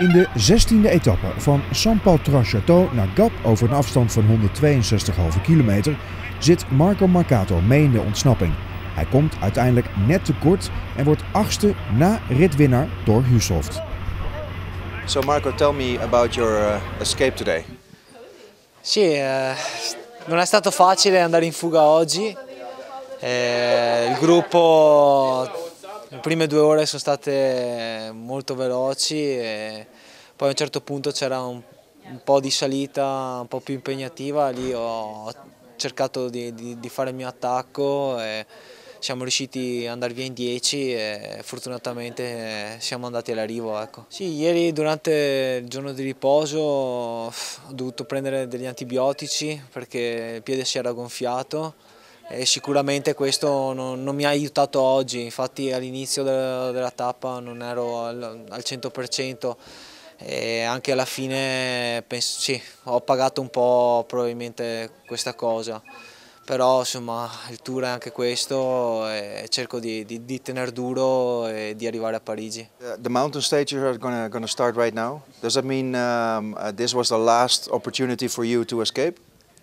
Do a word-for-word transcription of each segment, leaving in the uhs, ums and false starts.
In de zestiende etappe van Saint-Paul-Trois-Châteaux naar Gap over een afstand van honderdtweeënzestig komma vijf kilometer zit Marco Marcato mee in de ontsnapping. Hij komt uiteindelijk net tekort en wordt achtste na ritwinnaar Thor Hushovd. So Marco, tell me about your uh, escape today. Sì, eh, non è stato facile andare in fuga oggi. Eh, il gruppo, le prime due ore sono state molto veloci e poi a un certo punto c'era un, un po' di salita un po' più impegnativa, lì ho cercato di, di, di fare il mio attacco e siamo riusciti ad andare via in dieci e fortunatamente siamo andati all'arrivo. Ecco. Sì, ieri durante il giorno di riposo ho dovuto prendere degli antibiotici perché il piede si era gonfiato e sicuramente questo non, non mi ha aiutato oggi, infatti all'inizio della, della tappa non ero al, al cento per cento e anche alla fine penso, sì, ho pagato un po' probabilmente questa cosa. Però insomma il tour è anche questo e cerco di, di, di tenere duro e di arrivare a Parigi. Uh, the mountain stages are gonna, gonna start right now. Does that mean um, uh, this was the last opportunity for you to escape?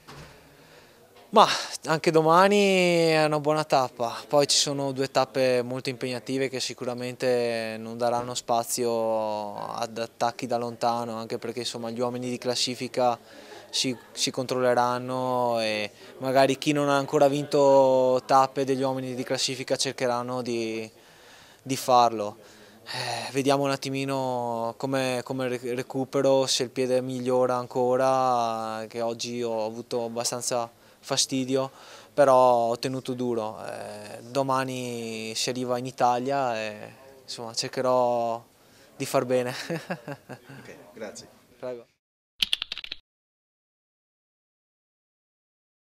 Ma anche domani è una buona tappa, poi ci sono due tappe molto impegnative che sicuramente non daranno spazio ad attacchi da lontano, anche perché insomma gli uomini di classifica si, si controlleranno e magari chi non ha ancora vinto tappe degli uomini di classifica cercheranno di, di farlo. Eh, vediamo un attimino come, come recupero, se il piede migliora ancora, che oggi ho avuto abbastanza fastidio, però ho tenuto duro. Eh, domani si arriva in Italia e insomma cercherò di far bene. Ok, grazie. Prego.